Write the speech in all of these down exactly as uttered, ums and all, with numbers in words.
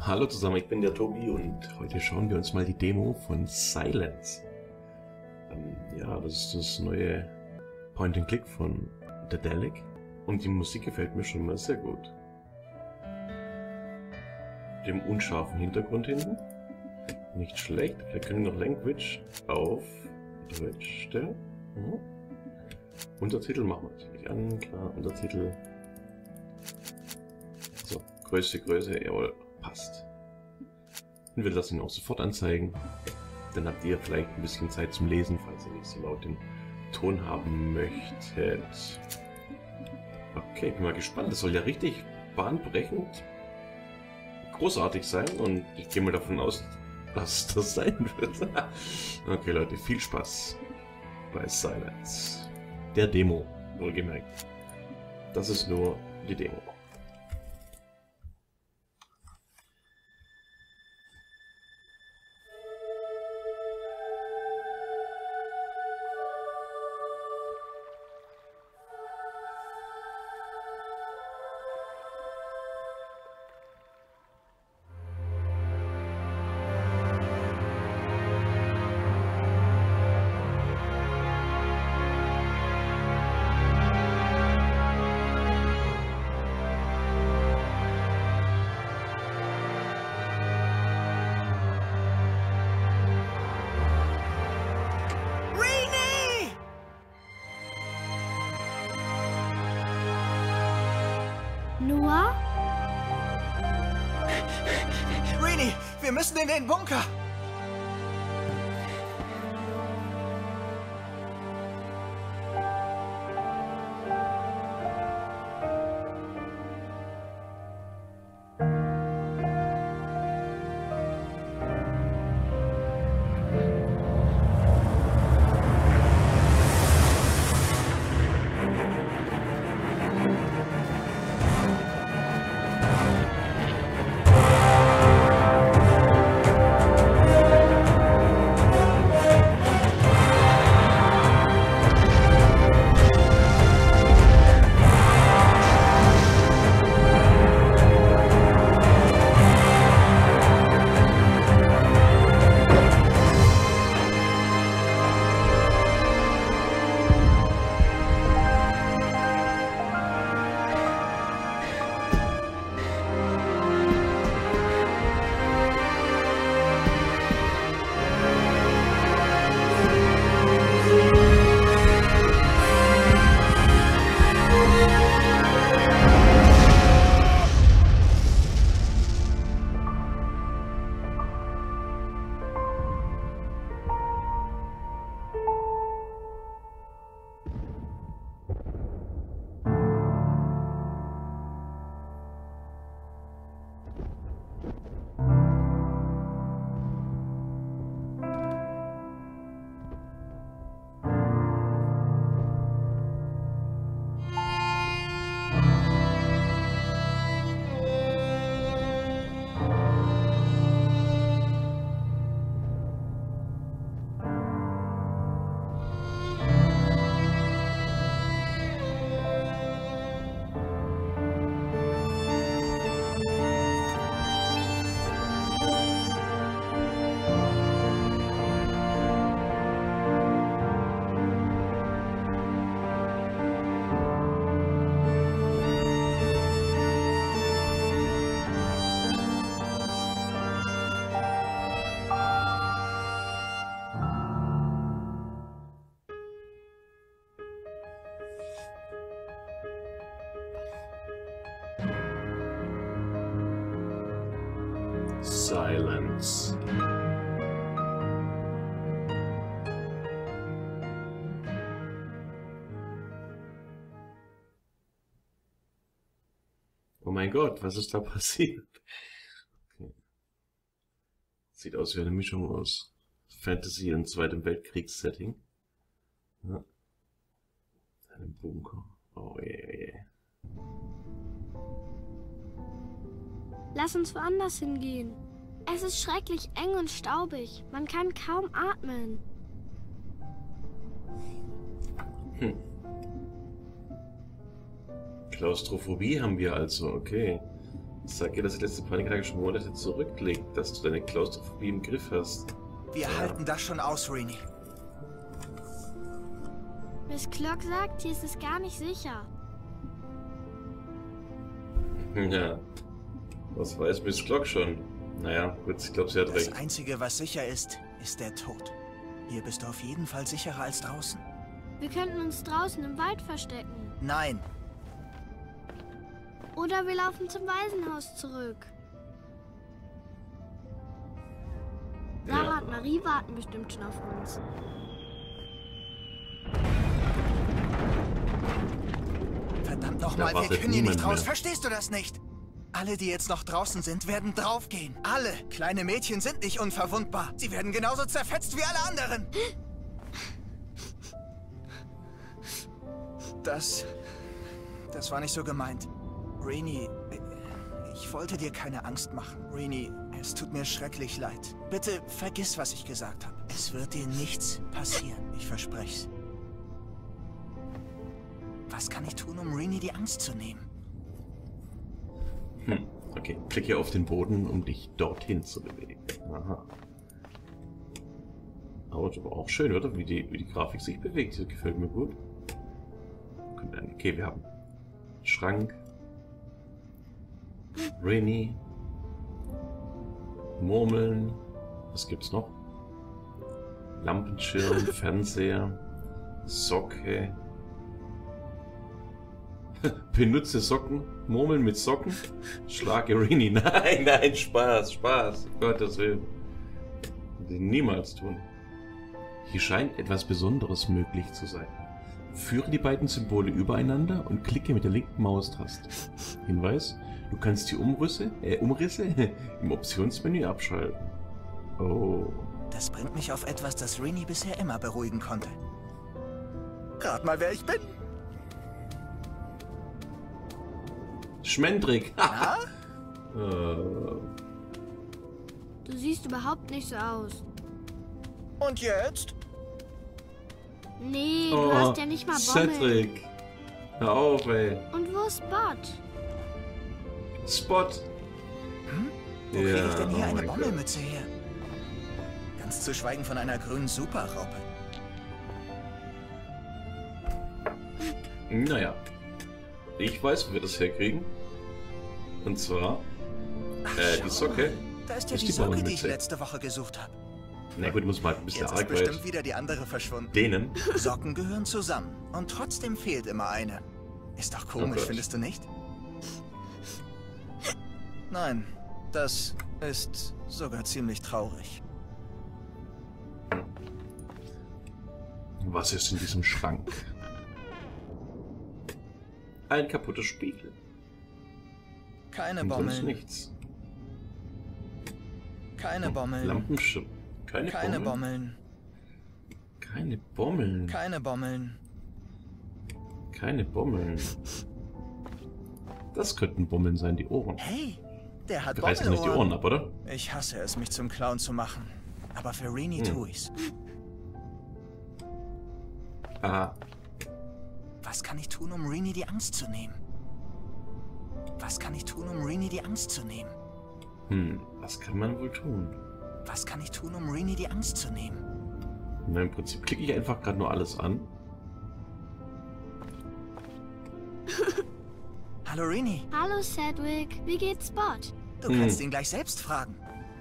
Hallo zusammen, ich bin der Tobi und heute schauen wir uns mal die Demo von Silence. Ähm, ja, das ist das neue Point-and-Click von Daedalic und die Musik gefällt mir schon mal sehr gut. Dem unscharfen Hintergrund hinten. Nicht schlecht. Vielleicht können wir noch Language auf Deutsch stellen. Mhm. Untertitel machen wir natürlich an, klar, Untertitel. So, Größe, Größe, jawohl, passt. Und wir lassen ihn auch sofort anzeigen. Dann habt ihr vielleicht ein bisschen Zeit zum Lesen, falls ihr nicht so laut den Ton haben möchtet. Okay, ich bin mal gespannt. Das soll ja richtig bahnbrechend großartig sein und ich gehe mal davon aus, dass das sein wird. Okay Leute, viel Spaß bei Silence. Der Demo, wohlgemerkt. Das ist nur die Demo. Noah? Rini, wir müssen in den Bunker! Silence. Oh mein Gott, was ist da passiert? Okay. Sieht aus wie eine Mischung aus Fantasy und Zweitem Weltkriegs-Setting. Ja. Ein Bunker. Oh je, yeah, je. Yeah. Lass uns woanders hingehen. Es ist schrecklich eng und staubig. Man kann kaum atmen. Hm. Klaustrophobie haben wir also, okay. Sag ihr, dass die letzte Panikattacke schon Monate zurückliegt, dass du deine Klaustrophobie im Griff hast. Wir Ja. halten das schon aus, Rini. Miss Clock sagt, hier ist es gar nicht sicher. Ja. Was weiß Miss Clock schon? Naja, gut, ich glaube, sie hat Das recht. Einzige, was sicher ist, ist der Tod. Hier bist du auf jeden Fall sicherer als draußen. Wir könnten uns draußen im Wald verstecken. Nein, Oder wir laufen zum Waisenhaus zurück. Sarah Ja. und Marie warten bestimmt schon auf uns. verdammt Da nochmal, wir wartet können hier nicht niemand raus. mehr. Verstehst du das nicht? Alle, die jetzt noch draußen sind, werden draufgehen. Alle. Kleine Mädchen sind nicht unverwundbar. Sie werden genauso zerfetzt wie alle anderen. Das... Das war nicht so gemeint. Rini, ich wollte dir keine Angst machen. Rini, es tut mir schrecklich leid. Bitte vergiss, was ich gesagt habe. Es wird dir nichts passieren. Ich verspreche es. Was kann ich tun, um Rini die Angst zu nehmen? Hm. Okay, klicke auf den Boden, um dich dorthin zu bewegen. Aha. Aber das war auch schön, oder? Wie die, wie die Grafik sich bewegt. Das gefällt mir gut. Okay, wir haben Schrank. Rini. Murmeln. Was gibt's noch? Lampenschirm, Fernseher, Socke. Benutze Socken, Murmeln mit Socken, schlage Rini. Nein, nein, Spaß, Spaß. Um Gottes Willen. Würde ich niemals tun. Hier scheint etwas Besonderes möglich zu sein. Führe die beiden Symbole übereinander und klicke mit der linken Maustaste. Hinweis, du kannst die Umrisse, äh, Umrisse im Optionsmenü abschalten. Oh. Das bringt mich auf etwas, das Rini bisher immer beruhigen konnte. Rat mal, wer ich bin. Schmendrick. Na? äh, Du siehst überhaupt nicht so aus. Und jetzt? Nee, du oh, hast ja nicht mal Bommel. Cedric. Hör auf, ey. Und wo ist Spot? Spot. Hm? Wo Ja, kriege ich denn hier oh eine mein Gott. Bommelmütze her? Ganz zu schweigen von einer grünen Superraupe. Naja. Ich weiß, wo wir das herkriegen. Und zwar, Ach, äh, schau die Socke. mal. Da ist ja ist die die Socke, die ich Bommelmütze. letzte Woche gesucht habe. Na gut, muss man halt ein bisschen Jetzt ist arg bestimmt weit wieder die andere verschwunden. dehnen. Socken gehören zusammen. Und trotzdem fehlt immer eine. Ist doch Oh komisch, Gott. findest du nicht? Nein, das ist sogar ziemlich traurig. Was ist in diesem Schrank? Ein kaputter Spiegel. Keine Und sonst Bommeln, nichts. keine Bommeln, Lampenschirm. Keine, keine Bommeln. Bommeln, Keine Bommeln. keine Bommeln. Keine Bommeln. Das könnten Bommeln sein, die Ohren. Hey, der hat Du reißt doch nicht die Ohren Bommelohren. ab, oder? Ich hasse es, mich zum Clown zu machen. Aber für Rini Hm. tu ich's. Ah, Was kann ich tun, um Rini die Angst zu nehmen? Was kann ich tun, um Rini die Angst zu nehmen? hm, was kann man wohl tun? Was kann ich tun, um Rini die Angst zu nehmen? Na, im Prinzip klicke ich einfach gerade nur alles an. Hallo Rini, Hallo Cedric, wie geht's Spot? du Hm. kannst ihn gleich selbst fragen.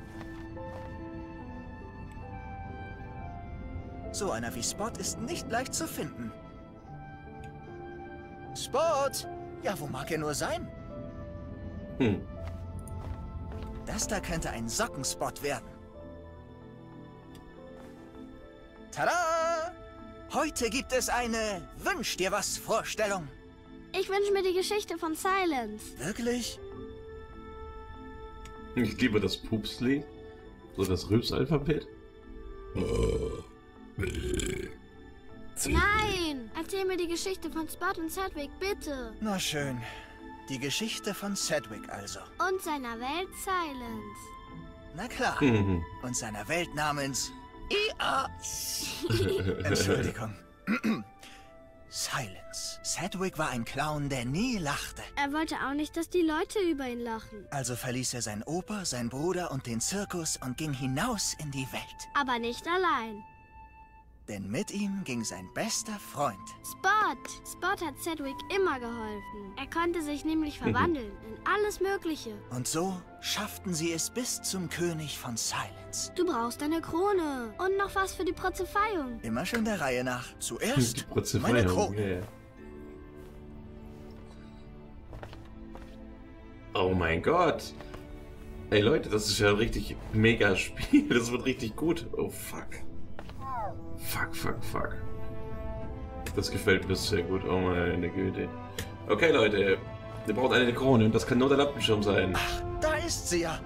So einer wie Spot ist nicht leicht zu finden. Spot! Ja, wo mag er nur sein? Hm, Das da könnte ein Sockenspot werden. Tada! Heute gibt es eine Wünsch dir was Vorstellung. Ich wünsche mir die Geschichte von Silence. Wirklich? ich liebe das Pupslied. So das Rülpsalphabet. Nein! Erzähl mir die Geschichte von Spot und Cedric, bitte. Na schön. Die Geschichte von Cedric also. Und seiner Welt Silence. Na klar. Mhm. Und seiner Welt namens I A. Entschuldigung. Silence. Sedgwick war ein Clown, der nie lachte. Er wollte auch nicht, dass die Leute über ihn lachen. Also verließ er sein Opa, sein Bruder und den Zirkus und ging hinaus in die Welt. Aber nicht allein. Denn mit ihm ging sein bester Freund. Spot! Spot hat Sedgwick immer geholfen. Er konnte sich nämlich verwandeln in alles Mögliche. Und so schafften sie es bis zum König von Silence. Du brauchst eine Krone und noch was für die Prophezeiung. Immer schön der Reihe nach. Zuerst Die Prophezeiung, meine Krone. yeah. Oh mein Gott. Ey Leute, das ist ja ein richtig mega Spiel. Das wird richtig gut. Oh fuck. Fuck, fuck, fuck. Das gefällt mir sehr gut. Oh meine Güte. Okay, Leute. Wir brauchen eine Krone und das kann nur der Lampenschirm sein. Ach, da ist sie ja.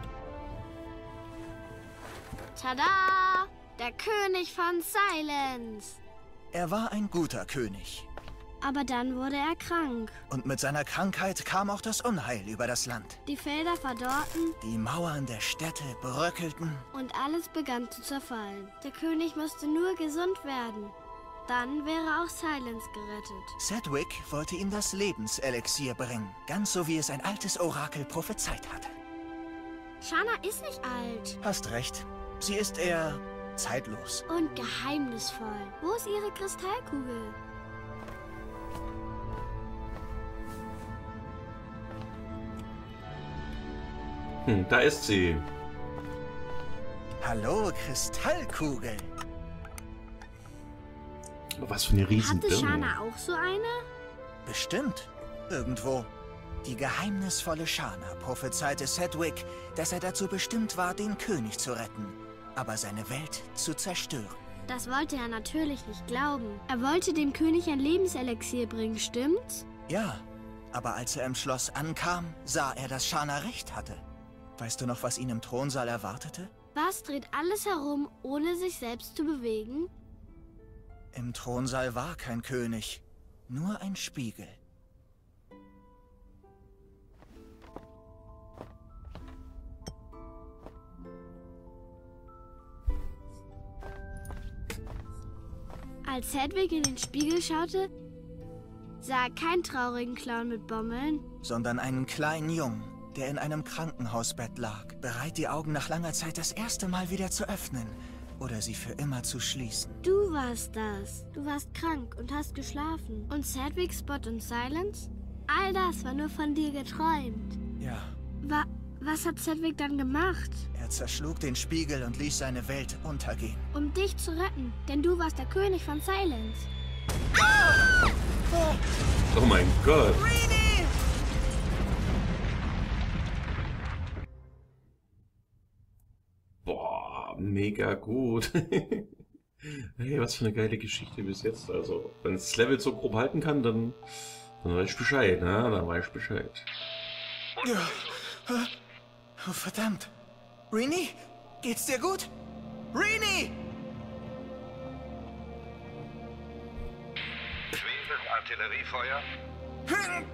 Tada! Der König von Silence. Er war ein guter König. Aber dann wurde er krank. Und mit seiner Krankheit kam auch das Unheil über das Land. Die Felder verdorrten Die Mauern der Städte bröckelten. und alles begann zu zerfallen. Der König musste nur gesund werden. Dann wäre auch Silence gerettet. Sedgwick wollte ihm das Lebenselixier bringen. Ganz so wie es ein altes Orakel prophezeit hatte. Shanna ist nicht alt Hast recht. Sie ist eher zeitlos. und geheimnisvoll. Wo ist ihre Kristallkugel? Hm, da ist sie. Hallo, Kristallkugel. Was für eine riesen Hatte Birne. Shanna auch so eine? Bestimmt. Irgendwo. Die geheimnisvolle Shanna prophezeite Sedgwick, dass er dazu bestimmt war, den König zu retten, aber seine Welt zu zerstören. Das wollte er natürlich nicht glauben. Er wollte dem König ein Lebenselixier bringen, stimmt's? Ja, aber als er im Schloss ankam, sah er, dass Shanna recht hatte. Weißt du noch, was ihn im Thronsaal erwartete? Was dreht alles herum, ohne sich selbst zu bewegen? Im Thronsaal war kein König, nur ein Spiegel. Als Hedwig in den Spiegel schaute, sah er keinen traurigen Clown mit Bommeln. Sondern einen kleinen Jungen, der in einem Krankenhausbett lag, bereit, die Augen nach langer Zeit das erste Mal wieder zu öffnen oder sie für immer zu schließen. Du warst das. Du warst krank und hast geschlafen. Und Sedgwick, Spot und Silence? All das war nur von dir geträumt. Ja, Wa was hat Sedgwick dann gemacht? er zerschlug den Spiegel und ließ seine Welt untergehen. Um dich zu retten, denn du warst der König von Silence. Oh mein Gott. Reenie! Boah, mega gut. Hey, was für eine geile Geschichte bis jetzt. Also, wenn es das Level so grob halten kann, dann, dann weiß ich Bescheid, ne? Dann weiß ich Bescheid. Ja. Oh, verdammt. Reenie? Geht's dir gut? Reenie! Schweres Artilleriefeuer. Hm.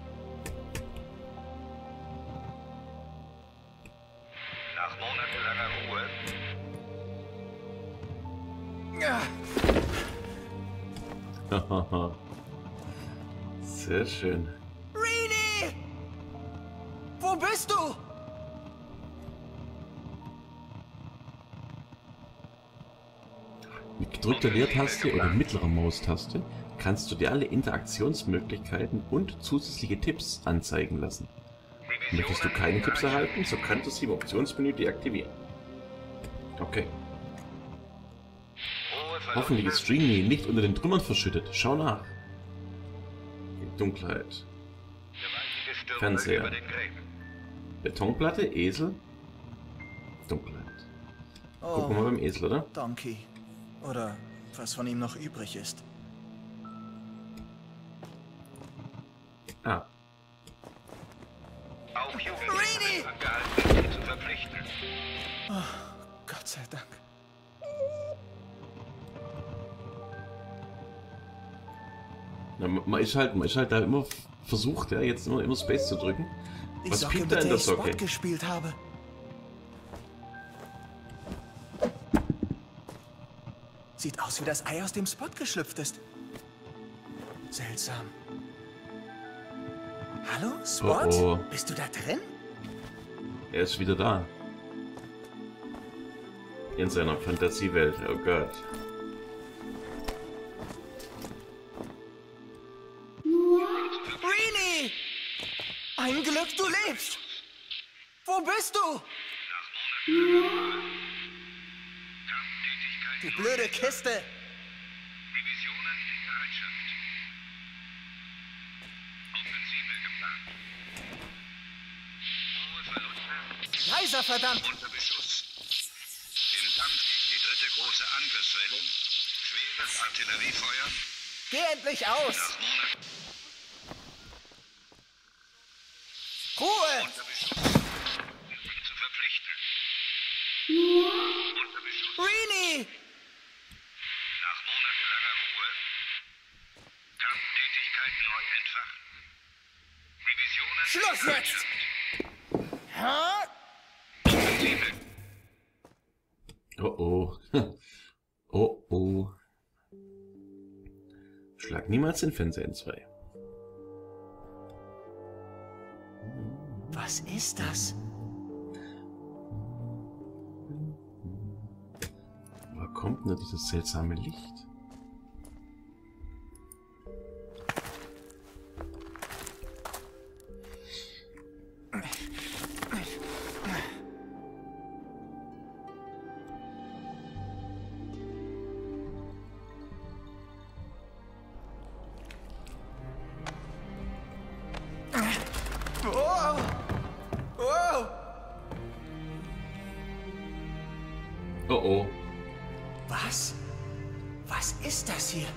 Nach monatelanger Ruhe. Ja. Sehr schön. Reenie! Wo bist du? Mit gedrückter Leertaste oder mittlerer Maustaste kannst du dir alle Interaktionsmöglichkeiten und zusätzliche Tipps anzeigen lassen. Möchtest du keine Tipps erhalten, so kannst du sie im Optionsmenü deaktivieren. Okay. Hoffentlich ist Stringy nicht unter den Trümmern verschüttet. Schau nach. Die Dunkelheit. Fernseher. Betonplatte, Esel. Dunkelheit. Gucken wir mal beim Esel, oder? Donkey. Oder was von ihm noch übrig ist. Ah. Auch Jugendliche sind angehalten, sie zu verpflichten. Oh, Gott sei Dank. Na, man ist halt, man ist halt da immer versucht, ja, jetzt immer, immer Space zu drücken. Die Was Socke, piept da mit in der der ich Spot Socke? gespielt habe. Sieht aus, wie das Ei aus dem Spot geschlüpft ist. Seltsam. Hallo, Spot? Oh, oh. Bist du da drin? Er ist wieder da. In seiner Fantasiewelt. Oh Gott. Rini! Ein Glück, du lebst! Wo bist du? Die blöde Kiste! Divisionen in Bereitschaft. Offensive geplant. Hohe Verluste. Leiser, verdammt! Unter Beschuss. Im Kampf gegen die dritte große Angriffswelle. Schweres Artilleriefeuer. Geh endlich aus! Nach Monaten Ruhe! unter Beschuss. Sie zu verpflichten. Unter Beschuss. Rini! Nach monatelanger Ruhe. Kampftätigkeit neu entfacht. Divisionen Schluss in jetzt! Bereitschaft. Ha? Offensive. Oh oh. Oh oh. Schlag niemals den Fernseher in zwei. Was ist das? Woher kommt nur dieses seltsame Licht? Oh! Oh! Oh oh. Was? Was ist das hier?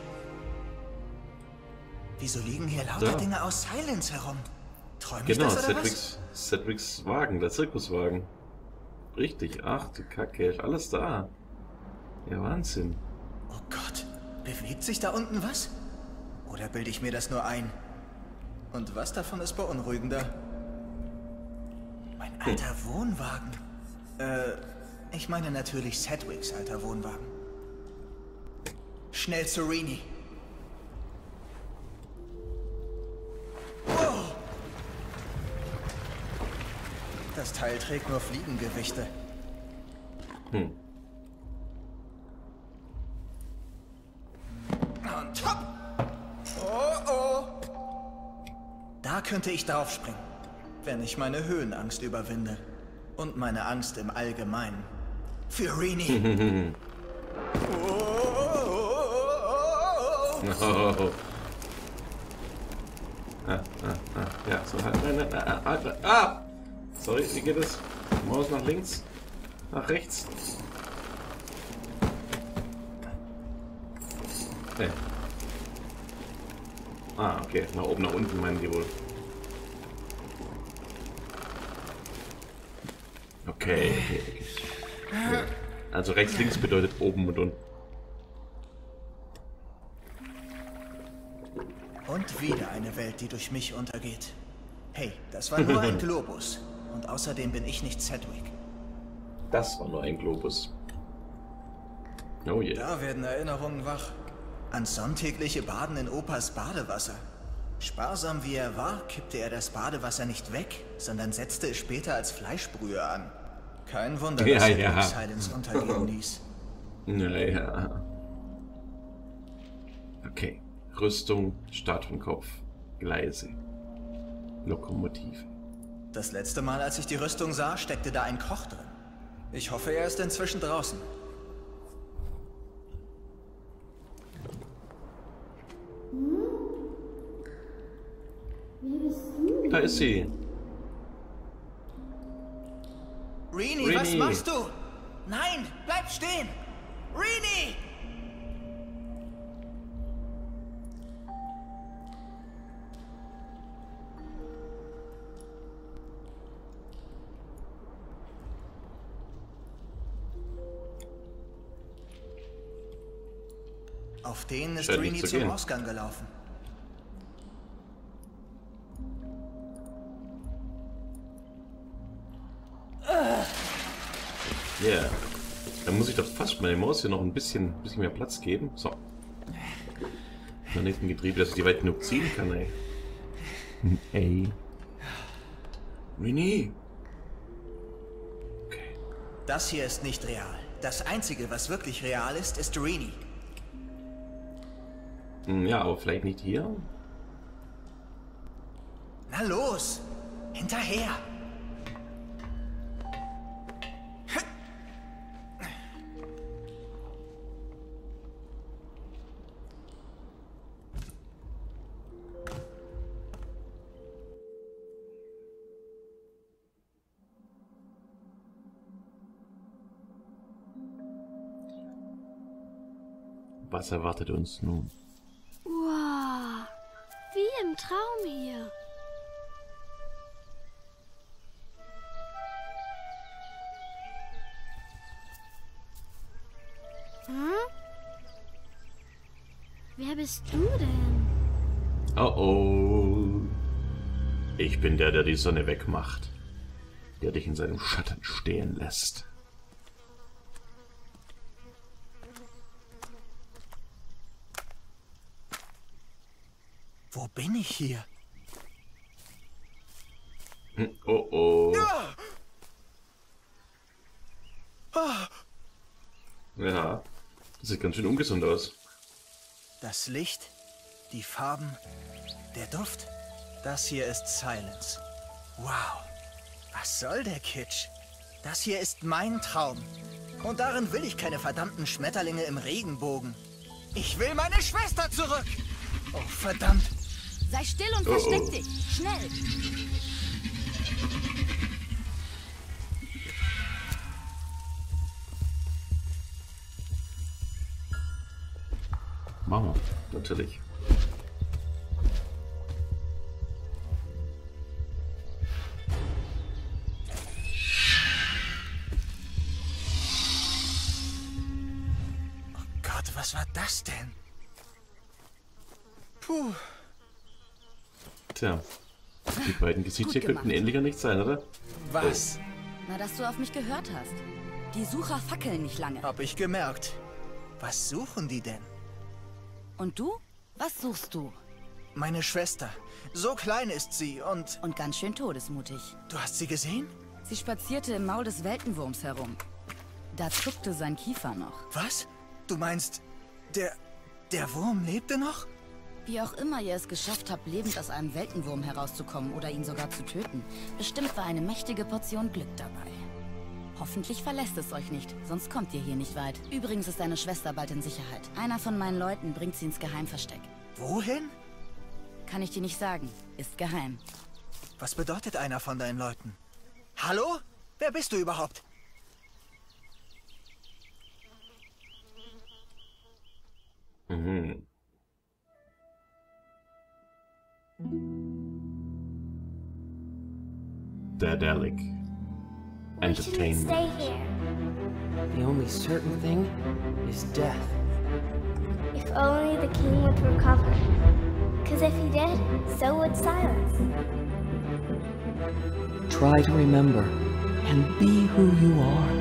Wieso liegen hier lauter Da. Dinge aus Silence herum? Träum ich Genau, das oder was? Cedrics, Cedrics Wagen, der Zirkuswagen. Richtig, ach du Kacke, ist alles da. Ja, Wahnsinn. Oh Gott, bewegt sich da unten was? Oder bilde ich mir das nur ein? Und was davon ist beunruhigender? Mein alter Wohnwagen. Äh, ich meine natürlich Cedrics alter Wohnwagen. Schnell zu Rini. Wow. Das Teil trägt nur Fliegengewichte. Hm. Und hopp! Oh oh! Da könnte ich draufspringen, wenn ich meine Höhenangst überwinde. Und meine Angst im Allgemeinen. Für Rini. Oh, oh, oh, oh. Oh. Ah, ah, ah. Ja, so halt. Nein, nein, ah, ah, ah, ah! Sorry, wie geht es? Maus nach links? Nach rechts? Hey. Ah, okay. Nach oben, nach unten meinen die wohl. Okay, okay, okay. Ja. Also rechts, links bedeutet oben und unten. Und wieder eine Welt, die durch mich untergeht. Hey, das war nur ein Globus. Und außerdem bin ich nicht Cedric. Das war nur ein Globus. Oh je. Da werden Erinnerungen wach. Ans sonntägliche Baden in Opas Badewasser. Sparsam wie er war, kippte er das Badewasser nicht weg, sondern setzte es später als Fleischbrühe an. Kein Wunder, dass Ja, er ja. ja. Silence untergehen ließ. Naja. Okay. Rüstung, Start vom Kopf, Gleise, Lokomotive. Das letzte Mal, als ich die Rüstung sah, steckte da ein Koch drin. Ich hoffe, er ist inzwischen draußen. Da ist sie. Rini, Rini. was machst du? Nein, bleib stehen! Rini! Auf denen ist Scheint nicht Rini zu zum gehen. Ausgang gelaufen. Ja. Yeah. Dann muss ich doch fast meine Maus hier noch ein bisschen, bisschen mehr Platz geben. So. Planetengetriebe, dass ich die weit genug ziehen kann, ey. Ey. Renee. Okay. Das hier ist nicht real. Das Einzige, was wirklich real ist, ist Renee. Ja, aber vielleicht nicht hier. Na los! Hinterher! Was erwartet uns nun? Wow, wie im Traum hier. Hm? Wer bist du denn? Oh oh. Ich bin der, der die Sonne wegmacht. Der dich in seinem Schatten stehen lässt. Wo bin ich hier? Hm, oh oh. Ah! Ah! Ja, das sieht ganz schön ungesund aus. Das Licht, die Farben, der Duft. Das hier ist Silence. Wow, was soll der Kitsch? Das hier ist mein Traum. Und darin will ich keine verdammten Schmetterlinge im Regenbogen. Ich will meine Schwester zurück! Oh, verdammt! Sei still und Oh, versteck oh. dich! Schnell! Machen wir, natürlich. Oh Gott, was war das denn? Puh. Tja, die beiden Gesichter Gut gemacht. könnten ähnlicher nicht sein, oder? Was? Na, dass du auf mich gehört hast. Die Sucher fackeln nicht lange. Hab ich gemerkt. Was suchen die denn? Und du? Was suchst du? Meine Schwester. So klein ist sie und... Und ganz schön todesmutig. Du hast sie gesehen? Sie spazierte im Maul des Weltenwurms herum. Da zuckte sein Kiefer noch. Was? Du meinst, der... der Wurm lebte noch? Wie auch immer ihr es geschafft habt, lebend aus einem Weltenwurm herauszukommen oder ihn sogar zu töten, bestimmt war eine mächtige Portion Glück dabei. Hoffentlich verlässt es euch nicht, sonst kommt ihr hier nicht weit. Übrigens ist deine Schwester bald in Sicherheit. Einer von meinen Leuten bringt sie ins Geheimversteck. Wohin? Kann ich dir nicht sagen. Ist geheim. Was bedeutet einer von deinen Leuten? Hallo? Wer bist du überhaupt? Mhm. Daedalic. We shouldn't Entertainment. stay here. The only certain thing is death. If only the king would recover. Because if he did, so would Silence. Try to remember and be who you are.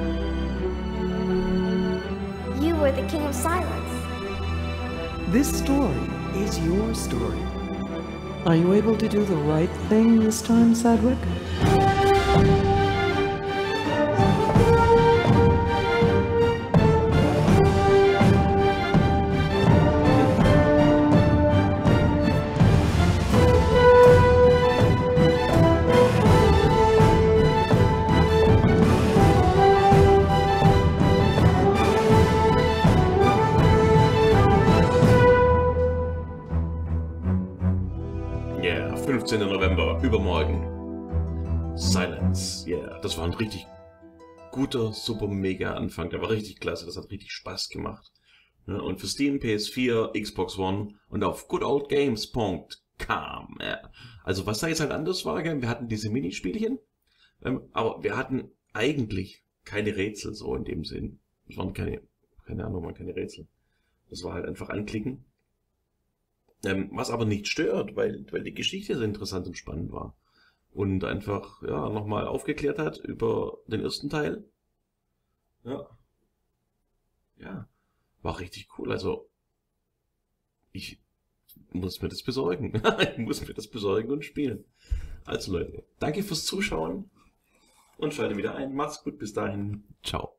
You were the king of Silence. This story is your story. Are you able to do the right thing this time, Sedgwick? Yeah, fünfzehnter November, übermorgen. Silence, yeah, das war ein richtig guter, super mega Anfang. Der war richtig klasse, das hat richtig Spaß gemacht. Ja, und für Steam, P S vier, Xbox One und auf good old games punkt com. Ja. Also was da jetzt halt anders war, gell? Wir hatten diese Minispielchen, ähm, aber wir hatten eigentlich keine Rätsel so in dem Sinn. Es waren keine, keine Ahnung, waren keine Rätsel. Das war halt einfach anklicken. Ähm, was aber nicht stört, weil, weil die Geschichte so interessant und spannend war. Und einfach, ja, nochmal aufgeklärt hat über den ersten Teil. Ja. Ja. War richtig cool. Also, ich muss mir das besorgen. Ich muss mir das besorgen und spielen. Also Leute, danke fürs Zuschauen und schalte wieder ein. Macht's gut, bis dahin. Ciao.